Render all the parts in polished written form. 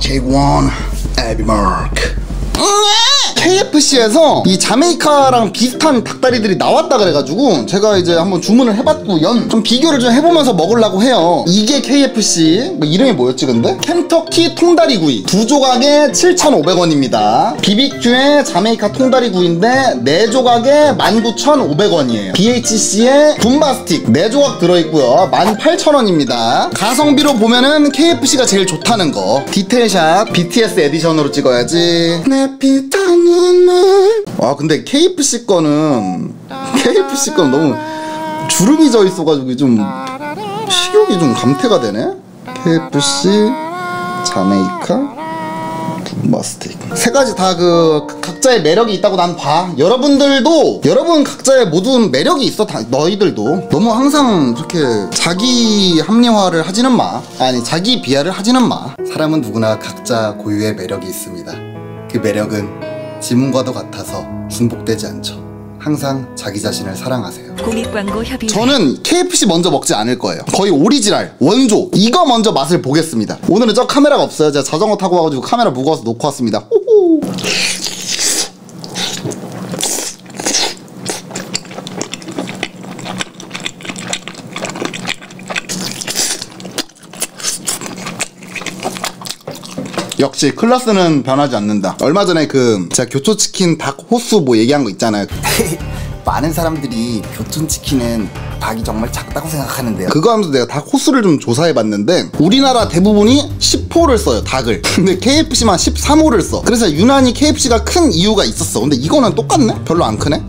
Take one, Abby Mark. KFC에서 이 자메이카랑 비슷한 닭다리들이 나왔다 그래가지고 제가 이제 한번 주문을 해봤고 좀 비교를 좀 해보면서 먹으려고 해요. 이게 KFC 뭐 이름이 뭐였지 근데? 켄터키 통다리구이 2조각에 7,500원입니다 BBQ의 자메이카 통다리구이인데 4조각에 19,500원이에요 BHC의 붐바스틱 4조각 들어있고요 18,000원입니다 가성비로 보면은 KFC가 제일 좋다는 거. 디테일샷 BTS 에디션으로 찍어야지. 내 피땀 아 근데 KFC 거는 너무 주름이 져 있어가지고 좀 식욕이 좀 감퇴가 되네. KFC 자메이카 붐바스틱 세 가지 다 그 각자의 매력이 있다고 난 봐. 여러분 각자의 모든 매력이 있어. 다 너희들도 너무 항상 그렇게 자기 합리화를 하지는 마. 아니 자기 비하를 하지는 마. 사람은 누구나 각자 고유의 매력이 있습니다. 그 매력은 지문과도 같아서 중복되지 않죠. 항상 자기 자신을 사랑하세요. 공익광고 협의. 저는 KFC 먼저 먹지 않을 거예요. 거의 오리지널 원조 이거 먼저 맛을 보겠습니다. 오늘은 저 카메라가 없어요. 제가 자전거 타고 와가지고 카메라 무거워서 놓고 왔습니다. 호호. 역시 클라스는 변하지 않는다. 얼마 전에 제가 교촌치킨 닭 호수 뭐 얘기한 거 있잖아요. 많은 사람들이 교촌치킨은 닭이 정말 작다고 생각하는데요. 그거 하면서 내가 닭 호수를 좀 조사해봤는데 우리나라 대부분이 10호를 써요 닭을. 근데 KFC만 13호를 써. 그래서 유난히 KFC가 큰 이유가 있었어. 근데 이거는 똑같네? 별로 안 크네?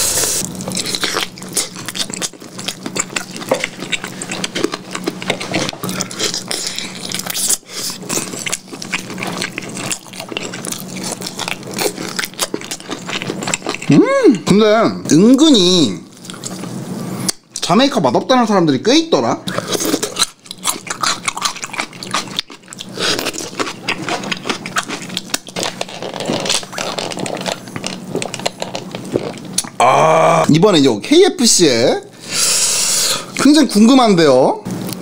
근데 은근히 자메이카 맛없다는 사람들이 꽤 있더라. 이번에 요 KFC에 굉장히 궁금한데요.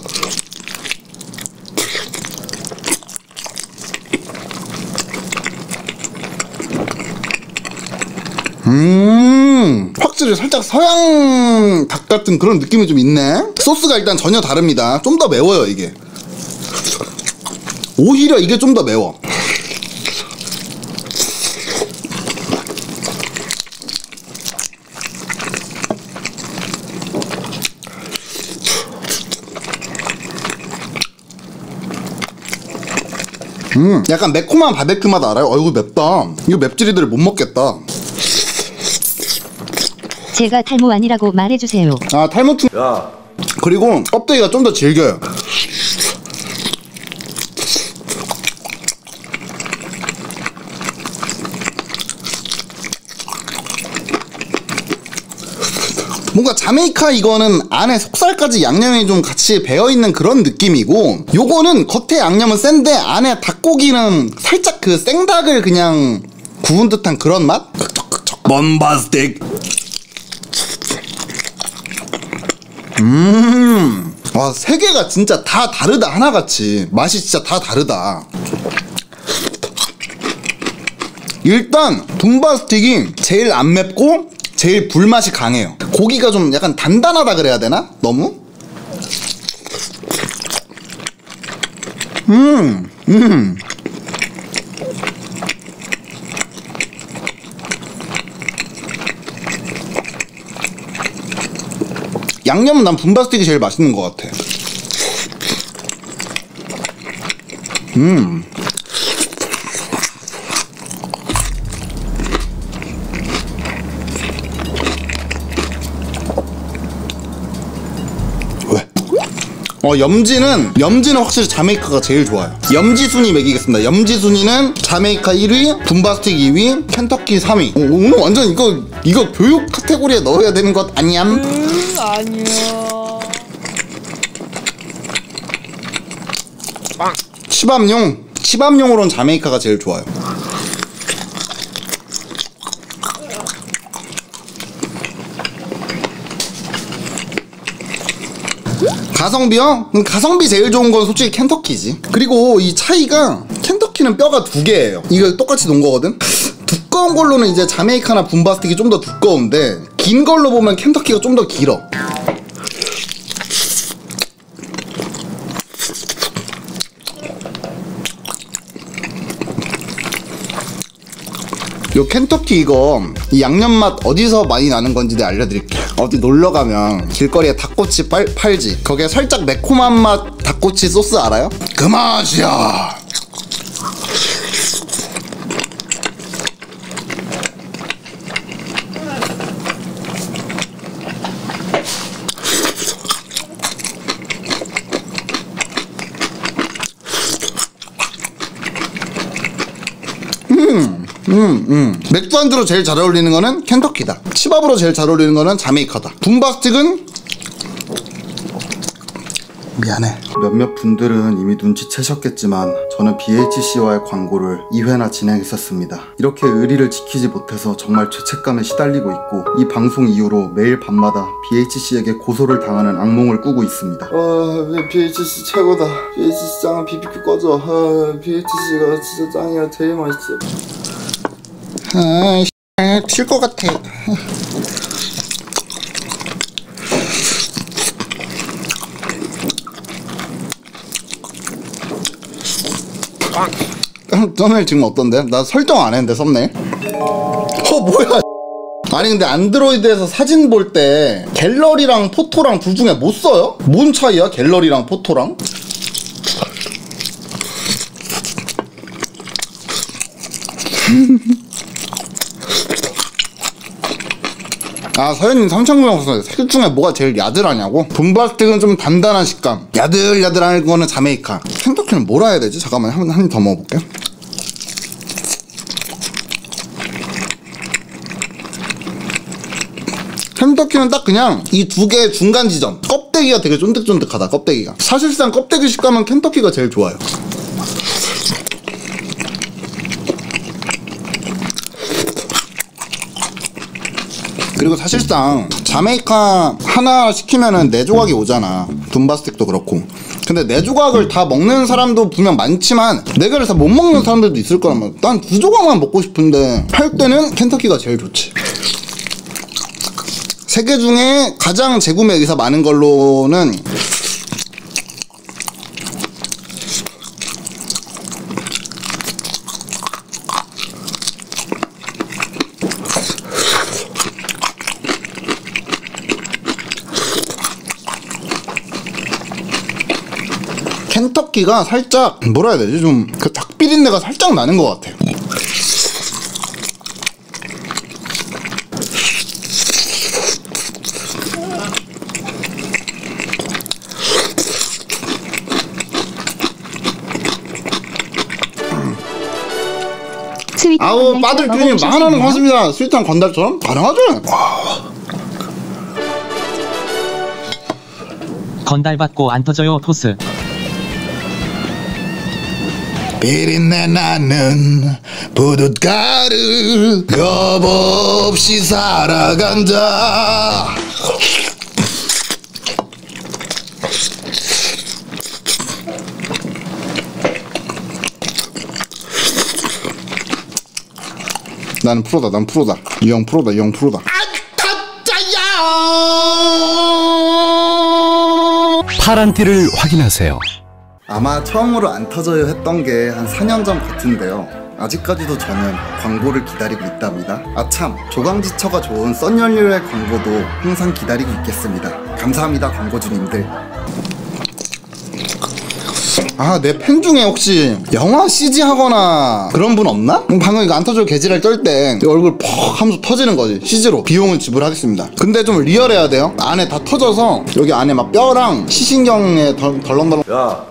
확실히 살짝 서양 닭 같은 그런 느낌이 좀 있네. 소스가 일단 전혀 다릅니다. 좀 더 매워요 이게. 오히려 이게 좀 더 매워. 약간 매콤한 바베큐 맛 알아요? 이거 맵다. 이거 맵찔이들 못 먹겠다. 제가 탈모 아니라고 말해주세요. 아 탈모 야. 그리고 껍데기가 좀 더 질겨요. 뭔가 자메이카 이거는 안에 속살까지 양념이 좀 같이 배어있는 그런 느낌이고 요거는 겉에 양념은 센데 안에 닭고기는 살짝 그 생닭을 그냥 구운 듯한 그런 맛? bombastick. 와, 세 개가 진짜 다 다르다 하나같이. 맛이 진짜 다 다르다. 일단 붐바스틱이 제일 안 맵고 제일 불맛이 강해요. 고기가 좀 약간 단단하다 그래야 되나? 너무? 양념은 난 붐바스틱이 제일 맛있는 것 같아. 왜? 염지는 확실히 자메이카가 제일 좋아요. 염지 순위 매기겠습니다. 염지 순위는 자메이카 1위, 붐바스틱 2위, 켄터키 3위. 오늘 완전 이거 교육 카테고리에 넣어야 되는 것 아니야? 아니야. 치밥용으로는 자메이카가 제일 좋아요. 가성비요? 가성비 제일 좋은 건 솔직히 켄터키지. 그리고 이 차이가 켄터키 켄터키는 뼈가 2개예요. 이거 똑같이 놓은 거거든. 두꺼운 걸로는 이제 자메이카나 붐바스틱이 좀 더 두꺼운데 긴 걸로 보면 켄터키가 좀 더 길어. 요 켄터키 이거 이 양념 맛 어디서 많이 나는 건지 내가 알려드릴게. 어디 놀러 가면 길거리에 닭꼬치 팔지. 거기에 살짝 매콤한 맛 닭꼬치 소스 알아요? 그 맛이야. 맥주 안주로 제일 잘 어울리는 거는 켄터키다. 치밥으로 제일 잘 어울리는 거는 자메이카다. 붐바스틱은 미안해. 몇몇 분들은 이미 눈치채셨겠지만 저는 BHC와의 광고를 2회나 진행했었습니다. 이렇게 의리를 지키지 못해서 정말 죄책감에 시달리고 있고 이 방송 이후로 매일 밤마다 BHC에게 고소를 당하는 악몽을 꾸고 있습니다. BHC 최고다. BHC 짱은 BBQ 꺼져. BHC가 진짜 짱이야. 제일 맛있어. 튈 것 같아. 썸네일 지금 어떤데? 나 설정 안 했는데 썸네일. 뭐야. 아니 근데 안드로이드에서 사진 볼 때 갤러리랑 포토랑 둘 중에 뭐 써요? 뭔 차이야 갤러리랑 포토랑? 서현님 3,900원 셋 중에 뭐가 제일 야들하냐고? 붐바스틱은 좀 단단한 식감, 야들야들한 거는 자메이카. 켄터키는 뭐라 해야 되지? 잠깐만 한 입 더 먹어볼게요. 켄터키는 딱 그냥 이 두 개의 중간 지점. 껍데기가 되게 쫀득쫀득하다. 껍데기가 사실상 껍데기 식감은 켄터키가 제일 좋아요. 그리고 사실상 자메이카 하나 시키면은 4조각이 오잖아. 둠바스틱도 그렇고. 근데 4조각을 다 먹는 사람도 분명 많지만 4개를 다 못 먹는 사람들도 있을 거라면 난 2조각만 먹고 싶은데 할 때는 켄터키가 제일 좋지. 3개 중에 가장 재구매 의사 많은 걸로는 켄터키가 살짝 뭐라 해야 되지? 좀 그 닭비린내가 살짝 나는 것 같아요. 아우 빠들 균이 만원은 고맙습니다. 스윗한 건달처럼 가능하죠? 건달 받고 안 터져요 토스. 비린내 나는 부둣가루 겁없이 살아간다. 나는 프로다. 난 프로다. 이 형 프로다. 이 형 프로다. 파란티를 확인하세요. 아마 처음으로 안 터져요 했던 게 한 4년 전 같은데요. 아직까지도 저는 광고를 기다리고 있답니다. 아참, 조강지처가 좋은 썬연료의 광고도 항상 기다리고 있겠습니다. 감사합니다 광고주님들. 내 팬 중에 혹시 영화 CG 하거나 그런 분 없나? 방금 이거 안 터져요 개지랄 떨 때 얼굴 퍽 하면서 터지는 거지. CG로 비용을 지불하겠습니다. 근데 좀 리얼해야 돼요. 안에 다 터져서 여기 안에 막 뼈랑 시신경에 덜렁덜렁. 야,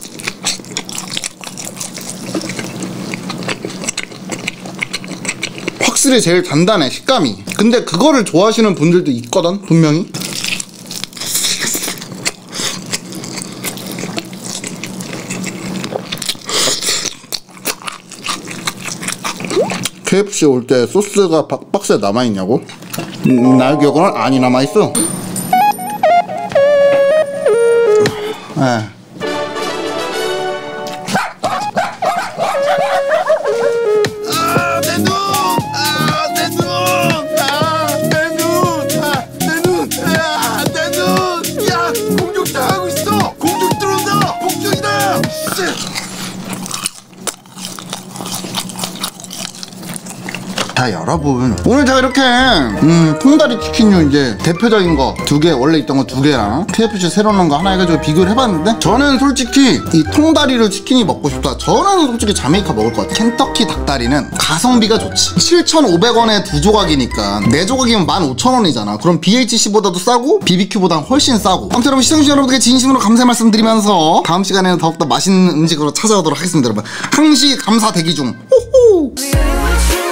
확실히 제일 단단해 식감이. 근데 그거를 좋아하시는 분들도 있거든 분명히. KFC 올 때 소스가 박스에 남아있냐고? 날 기억으로는 아니 남아있어. 여러분 오늘 제가 이렇게 통다리 치킨류 이제 대표적인 거 2개 원래 있던 거 2개랑 KFC 새로 넣은 거 하나 해가지고 비교를 해봤는데 저는 솔직히 이 통다리로 치킨이 먹고 싶다. 저는 솔직히 자메이카 먹을 것 같아. 켄터키 닭다리는 가성비가 좋지. 7,500원에 2조각이니까 4조각이면 15,000원이잖아. 그럼 BHC보다도 싸고 BBQ보다 훨씬 싸고. 아무튼 여러분 시청자 여러분들께 진심으로 감사 말씀드리면서 다음 시간에는 더욱더 맛있는 음식으로 찾아오도록 하겠습니다. 여러분 항시 감사 대기 중. 호호.